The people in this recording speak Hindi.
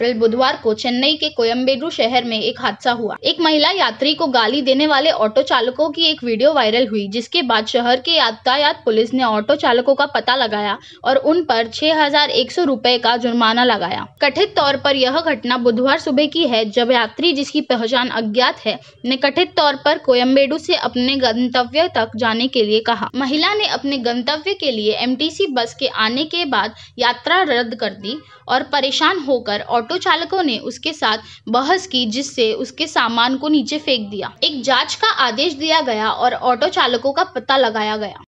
अप्रैल बुधवार को चेन्नई के कोयम्बेडु शहर में एक हादसा हुआ। एक महिला यात्री को गाली देने वाले ऑटो चालकों की एक वीडियो वायरल हुई, जिसके बाद शहर के यातायात पुलिस ने ऑटो चालकों का पता लगाया और उन पर 6,100 रुपए का जुर्माना लगाया। कथित तौर पर यह घटना बुधवार सुबह की है, जब यात्री, जिसकी पहचान अज्ञात है, ने कथित तौर पर कोयम्बेडु से अपने गंतव्य तक जाने के लिए कहा। महिला ने अपने गंतव्य के लिए एमटीसी बस के आने के बाद यात्रा रद्द कर दी और परेशान होकर ऑटो चालकों ने उसके साथ बहस की, जिससे उसके सामान को नीचे फेंक दिया। एक जांच का आदेश दिया गया और ऑटो चालकों का पता लगाया गया।